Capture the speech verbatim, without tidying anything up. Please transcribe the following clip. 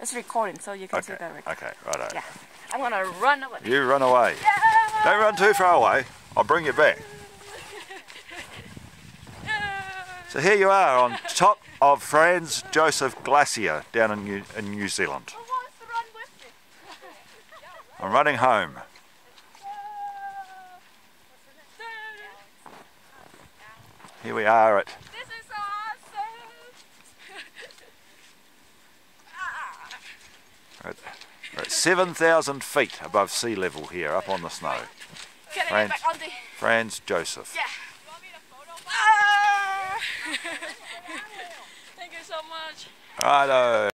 It's recording, so you can Okay. see directly. Okay, righto. Yeah. I'm gonna run away. You run away. Yeah. Don't run too far away. I'll bring you back. So here you are on top of Franz Josef Glacier down in New, in New Zealand. Who wants to run with me? I'm running home. Here we are at This is awesome. We're at, we're at seven thousand feet above sea level here, up on the snow. Can I Franz, get back on the... Franz Josef. Yeah. You want me to photo? Ah! Thank you so much. Righto.